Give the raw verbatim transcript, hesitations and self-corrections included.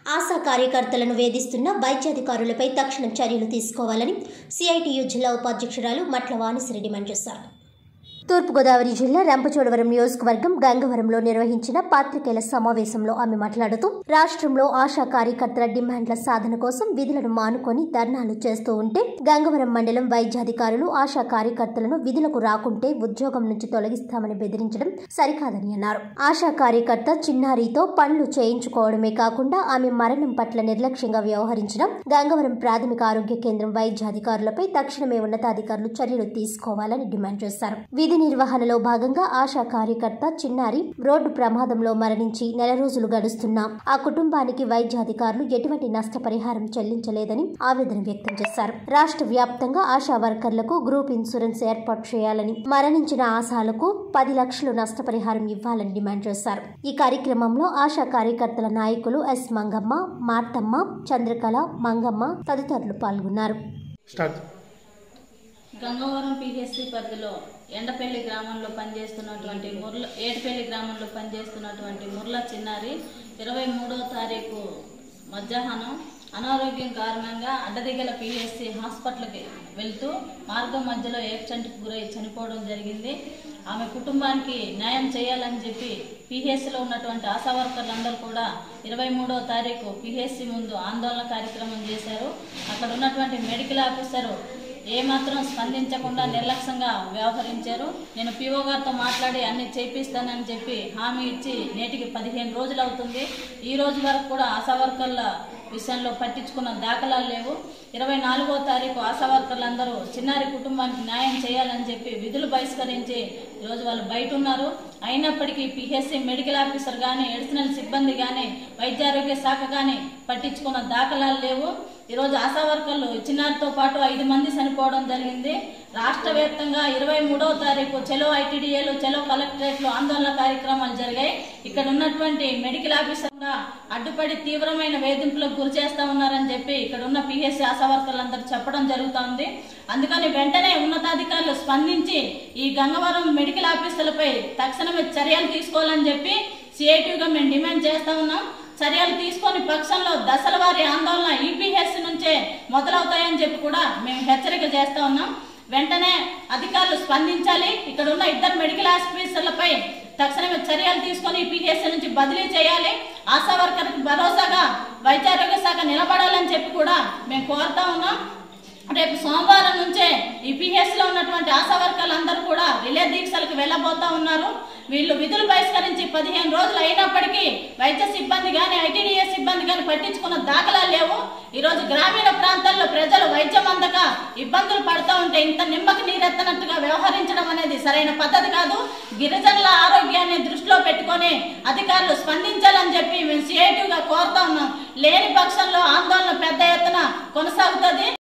ఆశా కార్యకర్తలను వేధిస్తున్న వైద్యాధికారులపై తక్షణం చర్యలు తీసుకోవాలని సిఐటియు జిల్లా ఉపాధ్యక్షురాలు మట్ల వాణిశ్రీ డిమాండ్ చేశారు. తూర్పుగోదావరి జిల్లా రంపచోడవరం నియోజకవర్గం గంగవరంలో నిర్వహించిన పాత్రికేయుల సమావేశంలో ఆమె మాట్లాడుతూ రాష్ట్రంలో ఆశా కార్యకర్తల డిమాండ్ల సాధన కోసం విధులను మానుకొని ధర్నాలు చేస్తూ ఉంటే గంగవరం మండలం వైద్యాధికారులు ఆశా కార్యకర్తలను విధులకు రాకుంటే ఉద్యోగం నుంచి తొలగిస్తామని బెదిరించడం సరికాదని అన్నారు. ఆశా కార్యకర్త చిన్నారితో పనులు చేయించుకోవడమే కాకుండా ఆమె మరణం పట్ల నిర్లక్ష్యంగా వ్యవహరించడం గంగవరం ప్రాథమిక ఆరోగ్య కేంద్రం వైద్యాధికారులపై తక్షణమే ఉన్నతాధికారులు చర్యలు తీసుకోవాలని డిమాండ్ చేశారు. విధి నిర్వహణలో భాగంగా ఆశా కార్యకర్త చిన్నారి రోడ్డు ప్రమాదంలో మరణించి నెల రోజులు గడుస్తున్నా ఆ కుటుంబానికి వైద్యాధికారులు ఎటువంటి నష్టపరిహారం చెల్లించలేదని ఆవేదన వ్యక్తం చేశారు. రాష్ట్ర వ్యాప్తంగా ఆశా వర్కర్లకు గ్రూప్ ఇన్సూరెన్స్ ఏర్పాటు చేయాలని, మరణించిన ఆశాలకు పది లక్షలు నష్టపరిహారం ఇవ్వాలని డిమాండ్ చేశారు. ఈ కార్యక్రమంలో ఆశా కార్యకర్తల నాయకులు ఎస్ మంగమ్మ, మార్తమ్మ, చంద్రకళ, మంగమ్మ తదితరులు పాల్గొన్నారు. గంగవరం పిహెచ్సి పరిధిలో ఎండపల్లి గ్రామంలో పనిచేస్తున్నటువంటి ముర్ల ఏడుపల్లి గ్రామంలో పనిచేస్తున్నటువంటి ముర్ల చిన్నారి ఇరవై మూడవ తారీఖు మధ్యాహ్నం అనారోగ్యం కారణంగా అడ్డదిగల పిహెచ్సి హాస్పిటల్కి వెళ్తూ మార్గం మధ్యలో యాక్సిడెంట్కి గురై చనిపోవడం జరిగింది. ఆమె కుటుంబానికి న్యాయం చేయాలని చెప్పి పిహెచ్సిలో ఉన్నటువంటి ఆశా వర్కర్లందరూ కూడా ఇరవై మూడవ తారీఖు పిహెచ్సి ముందు ఆందోళన కార్యక్రమం చేశారు. అక్కడ ఉన్నటువంటి మెడికల్ ఆఫీసరు ఏమాత్రం స్పందించకుండా నిర్లక్ష్యంగా వ్యవహరించారు. నేను పిఓ గారితో మాట్లాడి అన్ని చేపిస్తానని చెప్పి హామీ ఇచ్చి నేటికి పదిహేను రోజులు అవుతుంది. ఈ రోజు వరకు కూడా ఆశా వర్కర్ల విషయంలో పట్టించుకున్న దాఖలాలు లేవు. ఇరవై నాలుగో తారీఖు ఆశా వర్కర్లందరూ చిన్నారి కుటుంబానికి న్యాయం చేయాలని చెప్పి విధులు బహిష్కరించి ఈరోజు వాళ్ళు బయట ఉన్నారు. అయినప్పటికీ పిహెచ్సి మెడికల్ ఆఫీసర్ కానీ, ఎడిషనల్ సిబ్బంది కానీ, వైద్యారోగ్య శాఖ కానీ పట్టించుకున్న దాఖలాలు లేవు. ఈరోజు ఆశా వర్కర్లు చిన్నారితో పాటు ఐదు మంది చనిపోవడం జరిగింది. రాష్ట్ర వ్యాప్తంగా ఇరవై మూడవ తారీఖు చెలో ఐటీడీఏలు, చెలో కలెక్టరేట్లు ఆందోళన కార్యక్రమాలు జరిగాయి. ఇక్కడ ఉన్నటువంటి మెడికల్ ఆఫీసర్ అడ్డుపడి తీవ్రమైన వేధింపులకు గురి చేస్తా ఉన్నారని చెప్పి ఇక్కడ ఉన్న పిహెచ్సి ఆశా వర్కర్లందరూ చెప్పడం జరుగుతోంది. అందుకని వెంటనే ఉన్నతాధికారులు స్పందించి ఈ గంగవరం మెడికల్ ఆఫీసర్లపై తక్షణమే చర్యలు తీసుకోవాలని చెప్పి సిఐటిగా మేము డిమాండ్ చేస్తా ఉన్నాం. చర్యలు తీసుకొని పక్షంలో దశల వారి ఆందోళన ఈపీహెచ్ నుంచే మొదలవుతాయని చెప్పి కూడా మేము హెచ్చరిక చేస్తా ఉన్నాం. వెంటనే అధికారులు స్పందించాలి. ఇక్కడ ఉన్న ఇద్దరు మెడికల్ ఆఫీసర్లపై తక్షణమే చర్యలు తీసుకొని ఈపీహెచ్ నుంచి బదిలీ చేయాలి. ఆశా వర్కర్కి భరోసాగా వైద్యారోగ్య శాఖ నిలబడాలని చెప్పి కూడా మేము కోరుతా ఉన్నాం. రేపు సోమవారం నుంచే ఈ పిహెచ్లో ఉన్నటువంటి ఆశా వర్కర్లందరూ కూడా రిలే దీక్షలకు వెళ్ళబోతా ఉన్నారు. వీళ్ళు విధులు బహిష్కరించి పదిహేను రోజులు అయినప్పటికీ వైద్య సిబ్బంది కానీ, ఐటీడీఏ సిబ్బంది కానీ పట్టించుకున్న దాఖలాలు లేవు. ఈరోజు గ్రామీణ ప్రాంతాల్లో ప్రజలు వైద్యం అందక ఇబ్బందులు పడుతూ ఉంటే ఇంత నిమ్మకి నీరెత్తనట్టుగా వ్యవహరించడం అనేది సరైన పద్ధతి కాదు. గిరిజనుల ఆరోగ్యాన్ని దృష్టిలో పెట్టుకొని అధికారులు స్పందించాలని చెప్పి మేము సిఐటిగా కోరుతా ఉన్నాం. లేని పక్షంలో ఆందోళన పెద్ద ఎత్తున కొనసాగుతుంది.